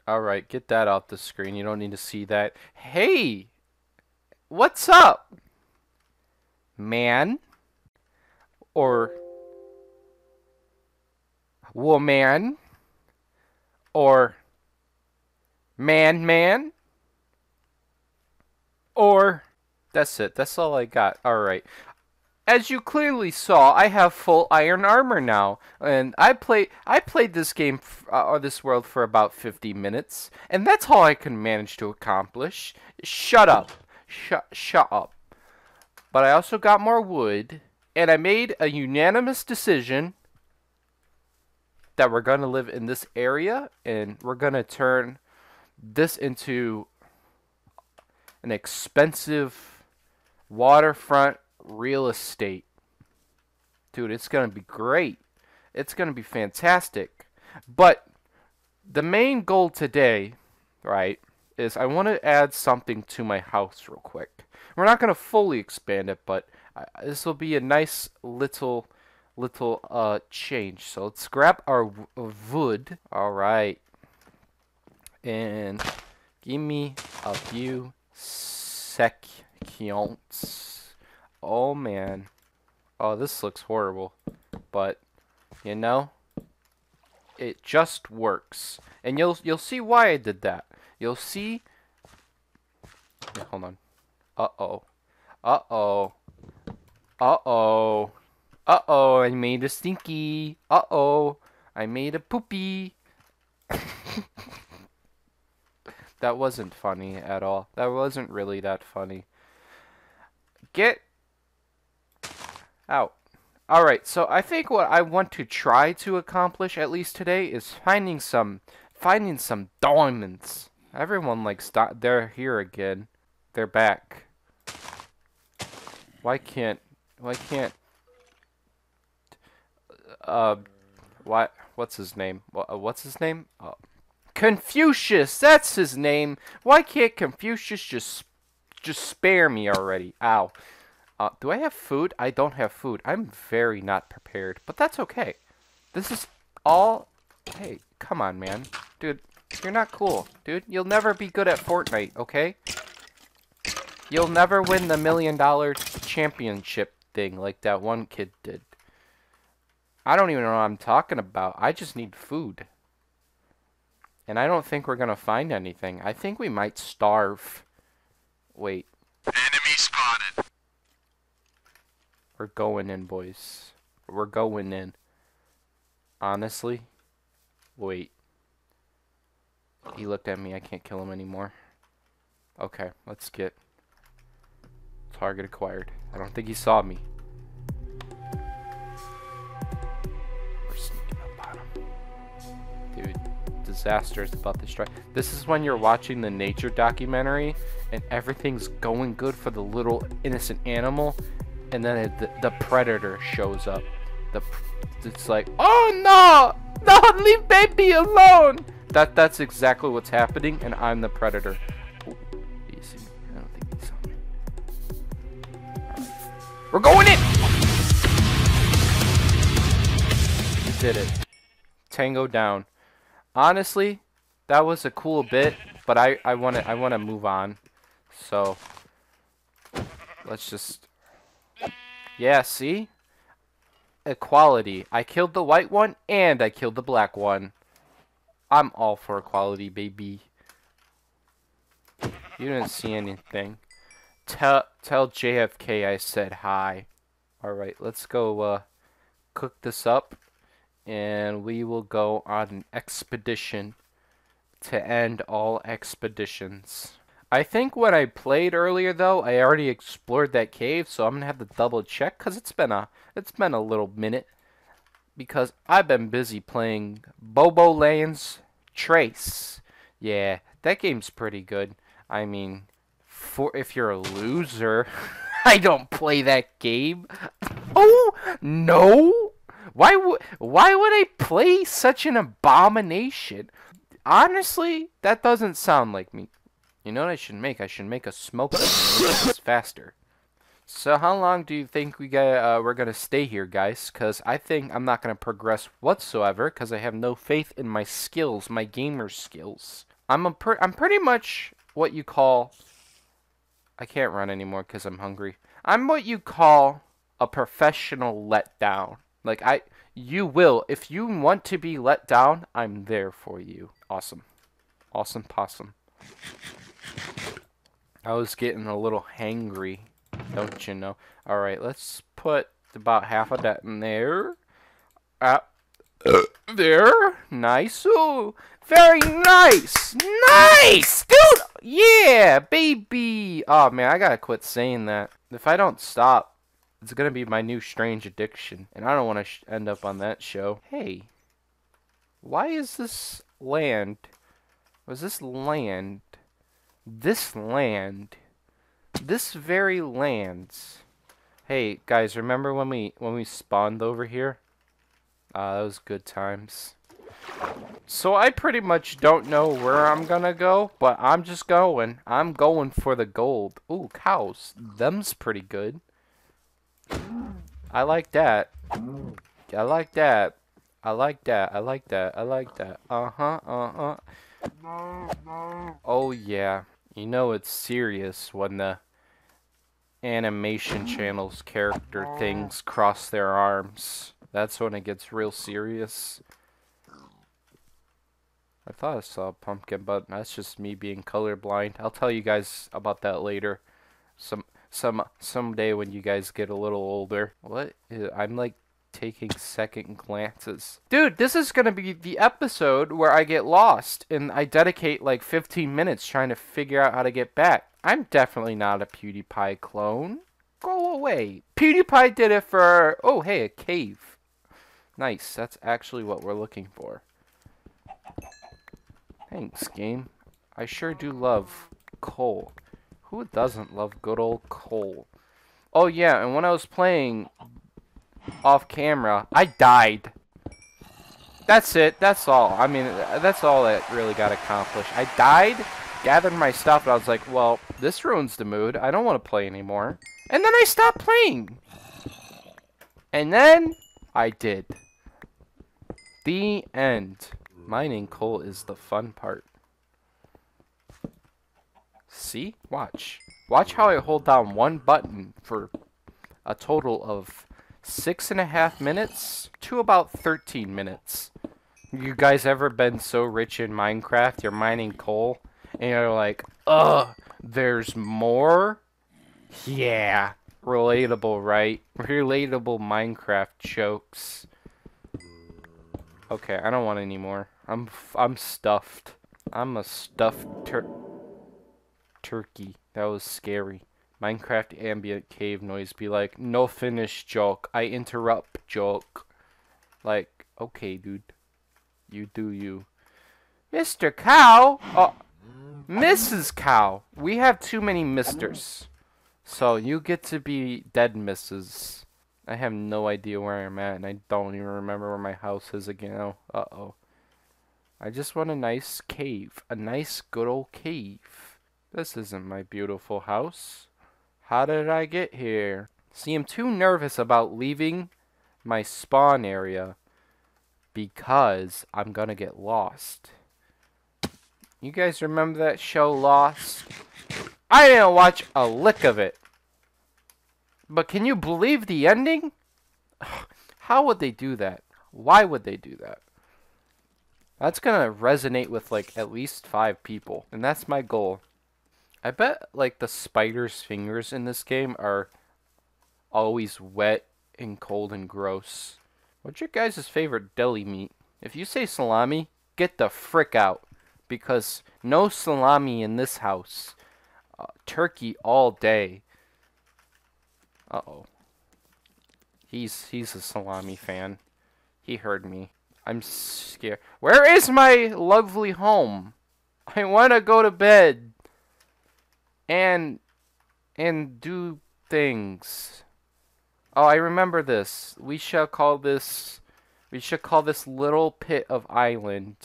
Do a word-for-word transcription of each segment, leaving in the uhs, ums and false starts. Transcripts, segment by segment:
Alright, get that off the screen. You don't need to see that. Hey! What's up? Man? Or woman? Or man man? Or that's it. That's all I got. Alright. As you clearly saw, I have full iron armor now, and I play I played this game f- uh, or this world for about fifty minutes, and that's all I can manage to accomplish. Shut up. Shut shut up. But I also got more wood, and I made a unanimous decision that we're going to live in this area, and we're going to turn this into an expensive waterfront real estate. Dude, it's going to be great. It's going to be fantastic. But the main goal today, right, is I want to add something to my house real quick. We're not going to fully expand it, but uh, this will be a nice little little uh change. So let's grab our w- uh, wood. All right. And give me a few seconds. Oh man. Oh, this looks horrible. But you know, it just works. And you'll you'll see why I did that. You'll see. Wait, hold on. Uh-oh. Uh-oh. Uh-oh. Uh-oh, I made a stinky. Uh-oh. I made a poopy. That wasn't funny at all. That wasn't really that funny. Get out. Alright, so I think what I want to try to accomplish, at least today, is finding some finding some diamonds. Everyone likes di- they're here again. They're back. Why can't why can't uh what what's his name? What, what's his name? Uh, Confucius, that's his name. Why can't Confucius just just spare me already? Ow. Uh, do I have food? I don't have food. I'm very not prepared, but that's okay. This is all. Hey, come on, man, dude. You're not cool, dude. You'll never be good at Fortnite, okay? You'll never win the million dollar championship thing like that one kid did. I don't even know what I'm talking about. I just need food. And I don't think we're gonna find anything. I think we might starve. Wait. Enemy spotted. We're going in, boys. We're going in. Honestly? Wait. He looked at me. I can't kill him anymore. Okay, let's get... Target acquired. I don't think he saw me. We're sneaking up on him. Dude, disaster is about to strike. This is when you're watching the nature documentary and everything's going good for the little innocent animal, and then it, the, the predator shows up. The It's like, oh no! No, leave baby alone! That That's exactly what's happening, and I'm the predator. Oh, easy. I don't think he saw me. We're going in! We did it. Tango down. Honestly, that was a cool bit, but I I want to I want to move on. So let's just yeah, see? Equality. I killed the white one and I killed the black one. I'm all for equality, baby. You didn't see anything. Tell tell J F K I said hi. All right, let's go uh, cook this up, and we will go on an expedition to end all expeditions. I think when I played earlier, though, I already explored that cave, so I'm gonna have to double check because it's been a it's been a little minute because I've been busy playing Bobo Lane's Trace. Yeah, that game's pretty good. I mean, for if you're a loser, I don't play that game. Oh no! Why would why would I play such an abomination? Honestly, that doesn't sound like me. You know what I should make? I should make a smoke this faster. So how long do you think we got, uh, we're going to stay here, guys? Because I think I'm not going to progress whatsoever because I have no faith in my skills, my gamer skills. I'm a per I'm pretty much what you call. I can't run anymore because I'm hungry. I'm what you call a professional letdown. Like I, you will if you want to be let down. I'm there for you. Awesome, awesome possum. I was getting a little hangry, don't you know? All right, let's put about half of that in there. Uh, there, nice. Ooh, very nice, nice, dude. Yeah, baby. Oh man, I gotta quit saying that. If I don't stop, it's gonna be my new strange addiction, and I don't want to sh end up on that show. Hey, why is this land? Was this land? This land, this very lands. Hey guys, remember when we when we spawned over here? Uh, that was good times. So I pretty much don't know where I'm gonna go, but I'm just going. I'm going for the gold. Ooh, cows. Them's pretty good. I like that. I like that. I like that. I like that. I like that. Uh-huh, uh-huh. Oh yeah. You know it's serious when the animation channel's character things cross their arms. That's when it gets real serious. I thought I saw a pumpkin, but that's just me being colorblind. I'll tell you guys about that later. Some some someday when you guys get a little older. What? Is, I'm like taking second glances. Dude, this is gonna be the episode where I get lost and I dedicate like fifteen minutes trying to figure out how to get back. I'm definitely not a PewDiePie clone. Go away. PewDiePie did it for... Oh, hey, a cave. Nice. That's actually what we're looking for. Thanks, game. I sure do love coal. Who doesn't love good old coal? Oh, yeah, and when I was playing off camera, I died. That's it. That's all. I mean, that's all that really got accomplished. I died, gathered my stuff, and I was like, well, this ruins the mood. I don't want to play anymore. And then I stopped playing. And then I did. The end. Mining coal is the fun part. See? Watch. Watch how I hold down one button for a total of six and a half minutes to about thirteen minutes. You guys ever been so rich in Minecraft, you're mining coal, and you're like, ugh, there's more? Yeah. Relatable, right? Relatable Minecraft jokes. Okay, I don't want any more. I'm f I'm stuffed. I'm a stuffed tur turkey. That was scary. Minecraft ambient cave noise be like, no finish joke. I interrupt joke. Like, okay, dude. You do you. Mister Cow? Oh, Missus Cow. We have too many misters. So you get to be dead Missus I have no idea where I'm at, and I don't even remember where my house is again. Oh, uh-oh. I just want a nice cave. A nice, good old cave. This isn't my beautiful house. How did I get here? See, I'm too nervous about leaving my spawn area because I'm gonna get lost. You guys remember that show, Lost? I didn't watch a lick of it. But can you believe the ending? How would they do that? Why would they do that? That's gonna resonate with like at least five people. And that's my goal. I bet like the spider's fingers in this game are always wet and cold and gross. What's your guys' favorite deli meat? If you say salami, get the frick out. Because no salami in this house. Uh, turkey all day. Uh-oh. He's he's a salami fan. He heard me. I'm scared. Where is my lovely home? I want to go to bed. And and do things. Oh, I remember this. We shall call this we should call this little pit of island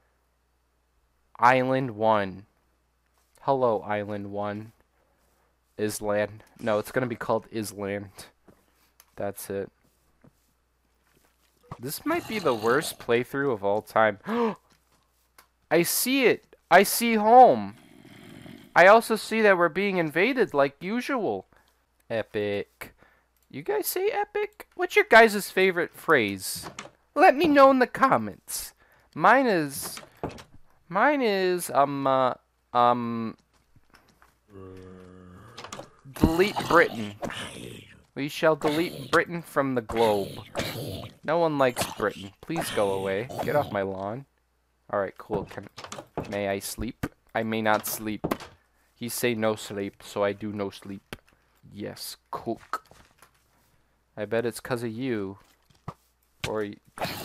Island one. Hello, Island one. Island. No, it's gonna be called Island. That's it. This might be the worst playthrough of all time. I see it! I see home. I also see that we're being invaded like usual. Epic. You guys say epic? What's your guys' favorite phrase? Let me know in the comments. Mine is... Mine is, um, uh, um... delete Britain. We shall delete Britain from the globe. No one likes Britain. Please go away. Get off my lawn. Alright, cool. Can, may I sleep? I may not sleep. He say no sleep, so I do no sleep. Yes, cook. I bet it's 'cause of you. Or y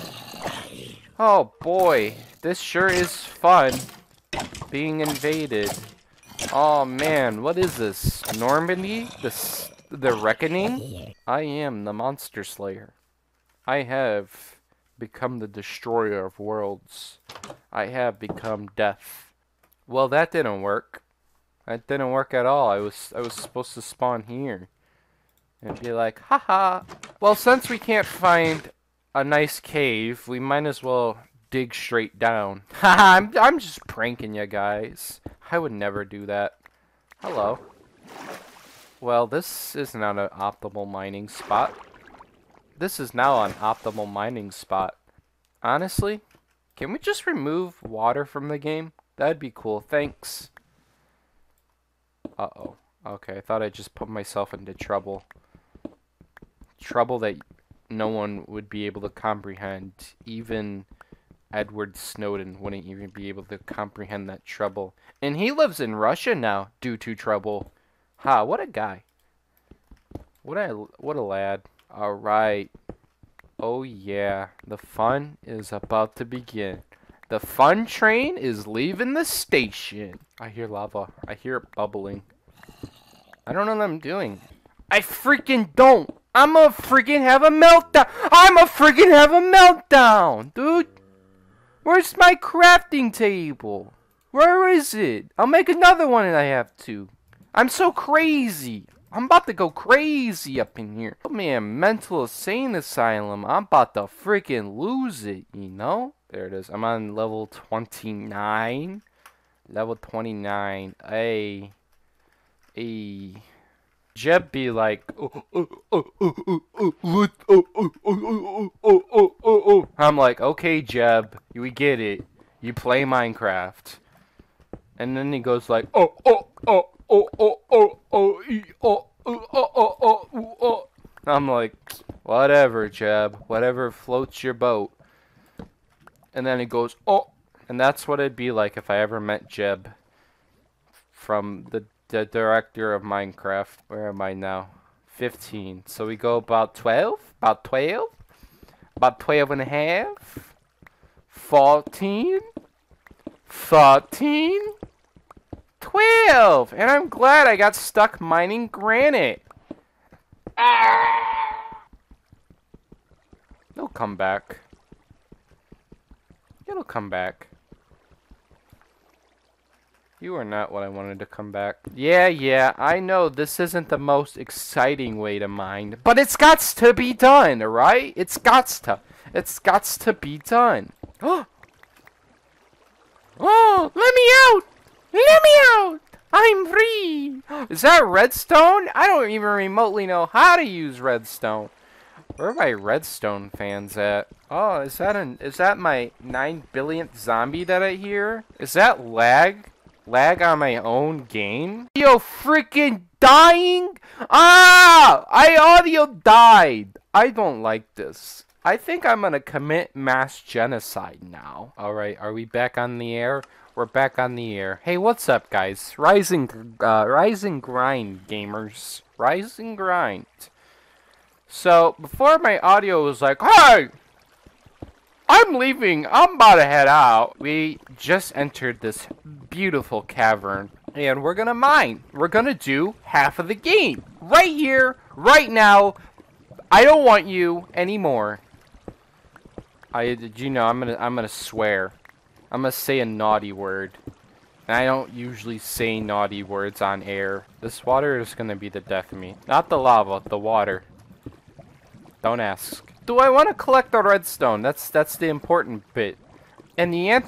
oh boy, this sure is fun. Being invaded. Oh man, what is this? Normandy? This the reckoning? I am the monster slayer. I have become the destroyer of worlds. I have become death. Well, that didn't work. That didn't work at all. I was I was supposed to spawn here and be like, haha. Well, since we can't find a nice cave, we might as well dig straight down. Haha, I'm I'm just pranking you guys. I would never do that. Hello. Well, this is not an optimal mining spot. This is now an optimal mining spot. Honestly, can we just remove water from the game? That'd be cool. Thanks. Uh-oh. Okay, I thought I just put myself into trouble. Trouble that no one would be able to comprehend. Even Edward Snowden wouldn't even be able to comprehend that trouble. And he lives in Russia now due to trouble. Ha, what a guy. What a, what a lad. Alright. Oh yeah, the fun is about to begin. The fun train is leaving the station. I hear lava. I hear it bubbling. I don't know what I'm doing. I freaking don't. I'm a freaking have a meltdown. I'm a freaking have a meltdown, dude. Where's my crafting table? Where is it? I'll make another one if I have to. I'm so crazy. I'm about to go crazy up in here. Put me in mental insane asylum. I'm about to freaking lose it, you know? There it is. I'm on level twenty-nine. Level twenty-nine. Hey. Hey. Jeb be like, oh, oh, oh, oh, oh, oh, oh, oh, oh, oh, oh, oh, oh, oh. I'm like, okay, Jeb, we get it. You play Minecraft. And then he goes like, oh, oh, oh, oh, oh, oh, oh, e, oh, oh, oh, oh, oh, oh. I'm like, whatever, Jeb. Whatever floats your boat. And then he goes, oh. And that's what it'd be like if I ever met Jeb from the the director of Minecraft. Where am I now? fifteen. So we go about twelve? About twelve? About twelve and a half? fourteen? thirteen? twelve! And I'm glad I got stuck mining granite. It'll come back. It'll come back. You are not what I wanted to come back. Yeah, yeah, I know this isn't the most exciting way to mine, but it's gots to be done, alright? It's gots to. It's gots to be done. Oh! Oh, let me out! Let me out! I'm free! Is that redstone? I don't even remotely know how to use redstone. Where are my redstone fans at? Oh, is that an is that my nine billionth zombie that I hear? Is that lag? Lag on my own game? Yo, freaking dying? Ah! I audio died. I don't like this. I think I'm gonna commit mass genocide now. Alright, are we back on the air? We're back on the air. Hey, what's up, guys? Rising, uh, Rising Grind, gamers. Rising Grind. So, before my audio was like, hey! I'm leaving. I'm about to head out. We just entered this beautiful cavern. And we're gonna mine. We're gonna do half of the game. Right here, right now. I don't want you anymore. I did you know I'm gonna I'm gonna swear. I'm gonna say a naughty word. And I don't usually say naughty words on air. This water is gonna be the death of me. Not the lava, the water. Don't ask. Do I want to collect the redstone? That's that's the important bit. And the answer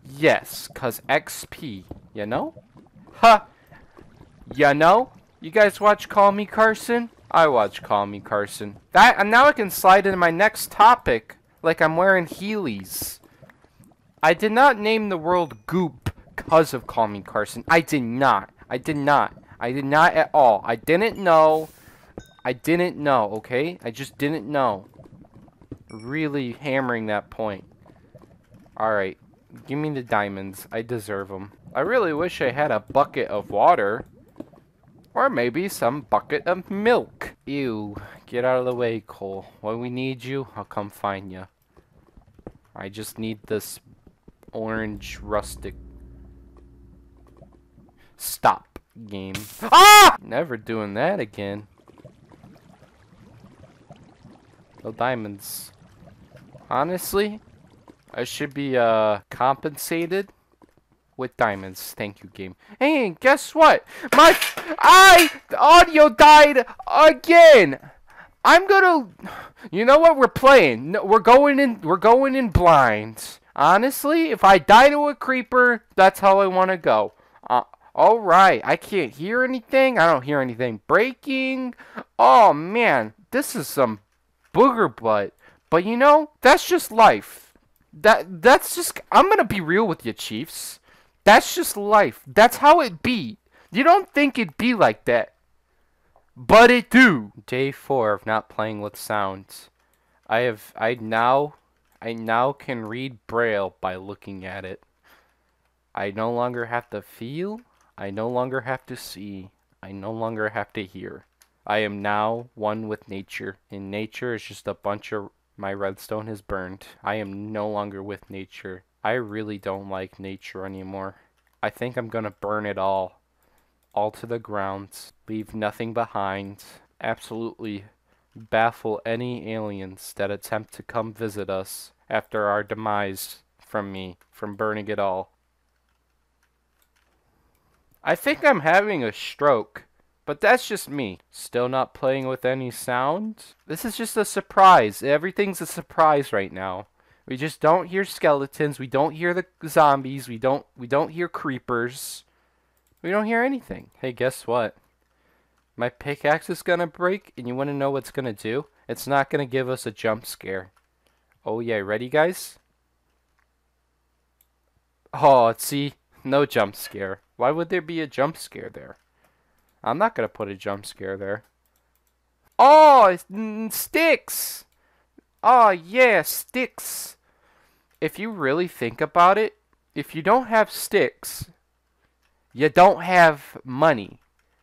Yes, cause X P, you know? Huh, you know? You guys watch Call Me Carson? I watch Call Me Carson. That, and now I can slide into my next topic like I'm wearing Heelys. I did not name the world Goop cause of Call Me Carson. I did not. I did not. I did not at all. I didn't know. I didn't know, okay? I just didn't know. Really hammering that point. Alright. Give me the diamonds. I deserve them. I really wish I had a bucket of water. Or maybe some bucket of milk. Ew. Get out of the way, Cole. When we need you, I'll come find you. I just need this orange rustic. Stop, game. Ah! Never doing that again. No diamonds. Honestly, I should be uh compensated with diamonds. Thank you, game. Hey, and guess what? My I the audio died again. I'm gonna. You know what? We're playing. No, we're going in. We're going in blind. Honestly, if I die to a creeper, that's how I want to go. Uh, all right. I can't hear anything. I don't hear anything breaking. Oh man, this is some booger butt. But you know, that's just life. That that's just. I'm gonna be real with you, Chiefs. That's just life. That's how it be. You don't think it'd be like that. But it do. Day four of not playing with sounds. I have I now I now can read Braille by looking at it. I no longer have to feel. I no longer have to see. I no longer have to hear. I am now one with nature. And nature is just a bunch of my redstone has burned. I am no longer with nature. I really don't like nature anymore. I think I'm gonna burn it all. All to the ground. Leave nothing behind. Absolutely baffle any aliens that attempt to come visit us after our demise from me, from burning it all. I think I'm having a stroke, but that's just me. Still not playing with any sound? This is just a surprise. Everything's a surprise right now. We just don't hear skeletons. We don't hear the zombies. We don't we don't hear creepers. We don't hear anything. Hey, guess what? My pickaxe is gonna break, and you wanna know what's gonna do? It's not gonna give us a jump scare. Oh yeah, ready guys? Oh, see? No jump scare. Why would there be a jump scare there? I'm not gonna put a jump scare there. Oh, it's, mm, sticks! Oh yeah, sticks! If you really think about it, if you don't have sticks, you don't have money.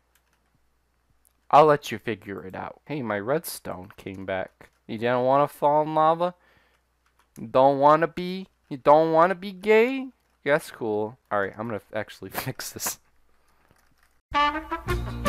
I'll let you figure it out. Hey, my redstone came back. You don't want to fall in lava? You don't want to be? You don't want to be gay? That's cool. Alright, I'm going to actually fix this.